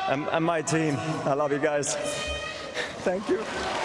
and my team. I love you guys. Thank you.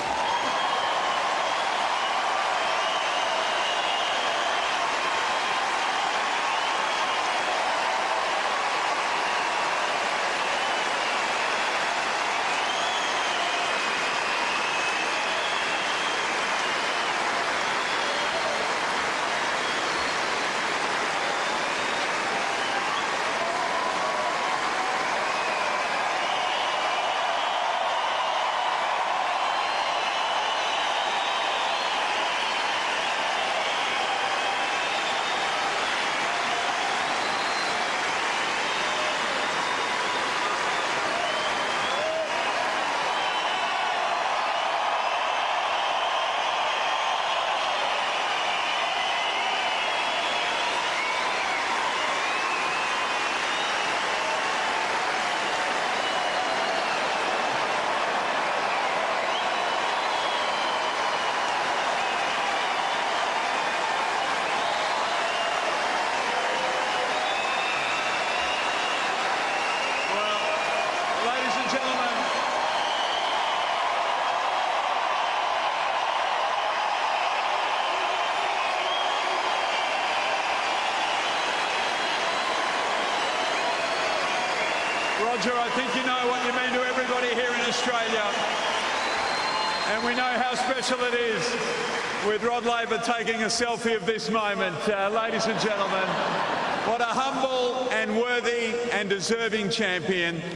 Roger, I think you know what you mean to everybody here in Australia. And we know how special it is with Rod Laver taking a selfie of this moment. Ladies and gentlemen, what a humble and worthy and deserving champion.